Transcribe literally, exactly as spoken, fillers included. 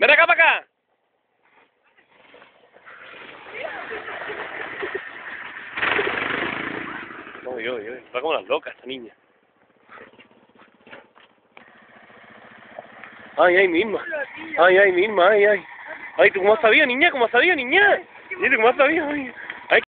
¡Ven acá para acá! Uy, uy, uy, está como las locas esta niña. Ay, ay, misma. Ay, ay, misma, ay, ay. Ay, ¿tú cómo has sabido, niña? ¿Cómo has sabido, niña? ¿Y tú cómo has sabido? Ay.